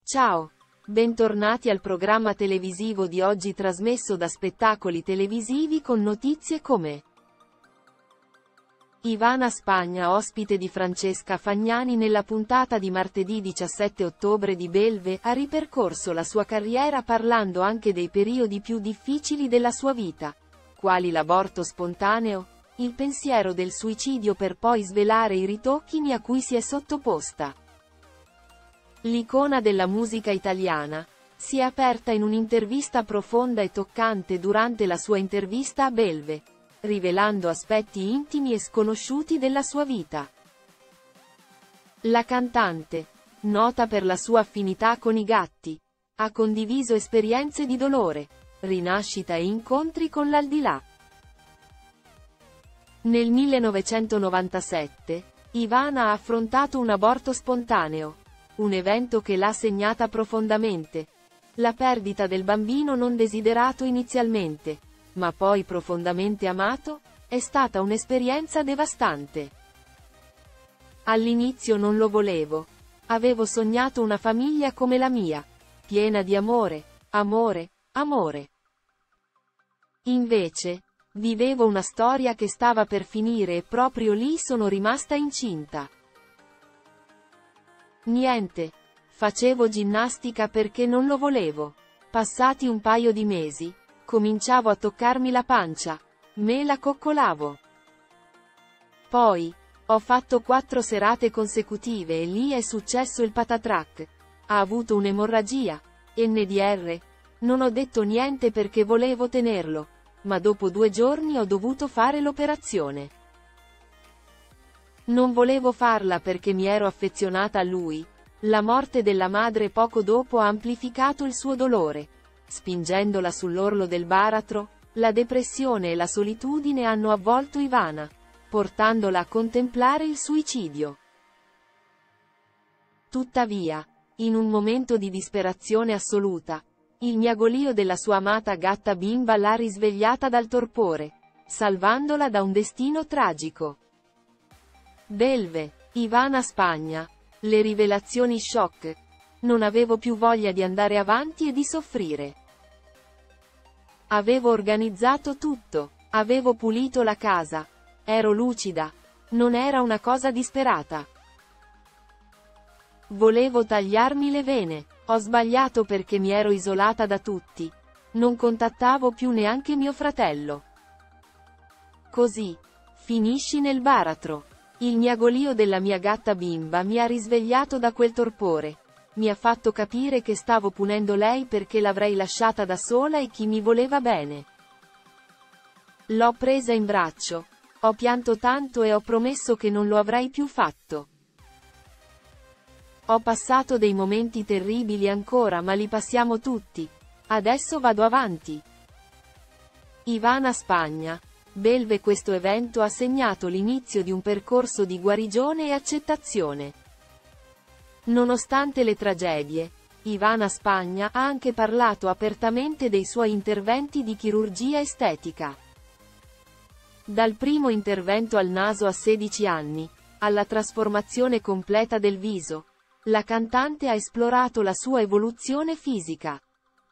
Ciao! Bentornati al programma televisivo di oggi trasmesso da Spettacoli Televisivi con notizie come Ivana Spagna ospite di Francesca Fagnani nella puntata di martedì 17 ottobre di Belve, ha ripercorso la sua carriera parlando anche dei periodi più difficili della sua vita, quali l'aborto spontaneo, il pensiero del suicidio per poi svelare i ritocchi a cui si è sottoposta. L'icona della musica italiana si è aperta in un'intervista profonda e toccante durante la sua intervista a Belve, rivelando aspetti intimi e sconosciuti della sua vita. La cantante, nota per la sua affinità con i gatti, ha condiviso esperienze di dolore, rinascita e incontri con l'aldilà. Nel 1997, Ivana ha affrontato un aborto spontaneo, un evento che l'ha segnata profondamente. La perdita del bambino non desiderato inizialmente, ma poi profondamente amato, è stata un'esperienza devastante. All'inizio non lo volevo. Avevo sognato una famiglia come la mia, piena di amore, amore, amore. Invece, vivevo una storia che stava per finire e proprio lì sono rimasta incinta. Niente. Facevo ginnastica perché non lo volevo. Passati un paio di mesi, cominciavo a toccarmi la pancia. Me la coccolavo. Poi, ho fatto 4 serate consecutive e lì è successo il patatrac. Ha avuto un'emorragia. NDR. Non ho detto niente perché volevo tenerlo, ma dopo 2 giorni ho dovuto fare l'operazione. Non volevo farla perché mi ero affezionata a lui. La morte della madre poco dopo ha amplificato il suo dolore. Spingendola sull'orlo del baratro, la depressione e la solitudine hanno avvolto Ivana, portandola a contemplare il suicidio. Tuttavia, in un momento di disperazione assoluta, il miagolio della sua amata gatta bimba l'ha risvegliata dal torpore, salvandola da un destino tragico. Belve, Ivana Spagna. Le rivelazioni shock. Non avevo più voglia di andare avanti e di soffrire. Avevo organizzato tutto. Avevo pulito la casa. Ero lucida. Non era una cosa disperata. Volevo tagliarmi le vene. Ho sbagliato perché mi ero isolata da tutti. Non contattavo più neanche mio fratello. Così. Finisci nel baratro. Il miagolio della mia gatta bimba mi ha risvegliato da quel torpore. Mi ha fatto capire che stavo punendo lei perché l'avrei lasciata da sola e chi mi voleva bene. L'ho presa in braccio. Ho pianto tanto e ho promesso che non lo avrei più fatto. Ho passato dei momenti terribili ancora ma li passiamo tutti. Adesso vado avanti. Ivana Spagna. Belve. Questo evento ha segnato l'inizio di un percorso di guarigione e accettazione. Nonostante le tragedie, Ivana Spagna ha anche parlato apertamente dei suoi interventi di chirurgia estetica. Dal primo intervento al naso a 16 anni, alla trasformazione completa del viso, la cantante ha esplorato la sua evoluzione fisica.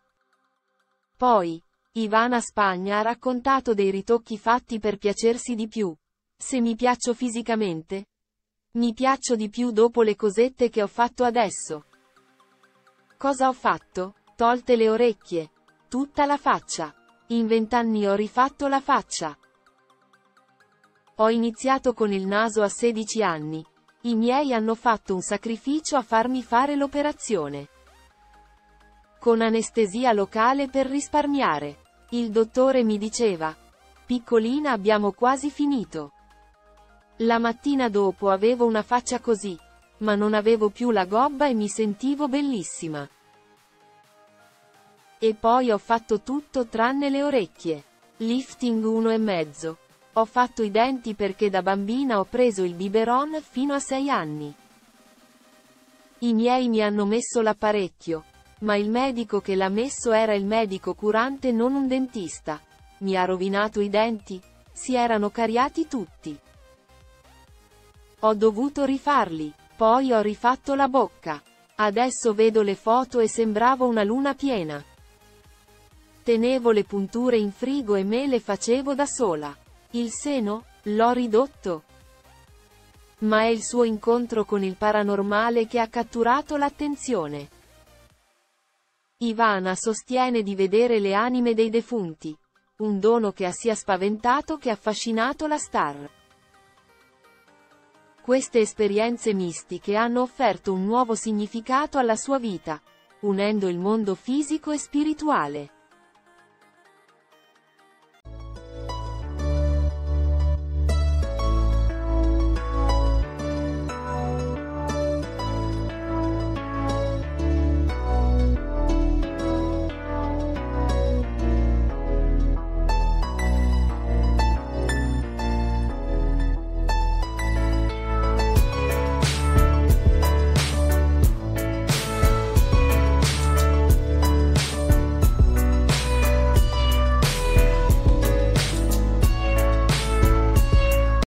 Poi, Ivana Spagna ha raccontato dei ritocchi fatti per piacersi di più. Se mi piaccio fisicamente? Mi piaccio di più dopo le cosette che ho fatto adesso. Cosa ho fatto? Tolte le orecchie. Tutta la faccia. In 20 anni ho rifatto la faccia. Ho iniziato con il naso a 16 anni. I miei hanno fatto un sacrificio a farmi fare l'operazione. Con anestesia locale per risparmiare. Il dottore mi diceva: piccolina, abbiamo quasi finito. La mattina dopo avevo una faccia così, ma non avevo più la gobba e mi sentivo bellissima. E poi ho fatto tutto tranne le orecchie. Lifting 1,5. Ho fatto i denti perché da bambina ho preso il biberon fino a 6 anni. I miei mi hanno messo l'apparecchio. Ma il medico che l'ha messo era il medico curante, non un dentista. Mi ha rovinato i denti. Si erano cariati tutti. Ho dovuto rifarli. Poi ho rifatto la bocca. Adesso vedo le foto e sembravo una luna piena. Tenevo le punture in frigo e me le facevo da sola. Il seno? L'ho ridotto. Ma è il suo incontro con il paranormale che ha catturato l'attenzione. Ivana sostiene di vedere le anime dei defunti. Un dono che ha sia spaventato che affascinato la star. Queste esperienze mistiche hanno offerto un nuovo significato alla sua vita, unendo il mondo fisico e spirituale.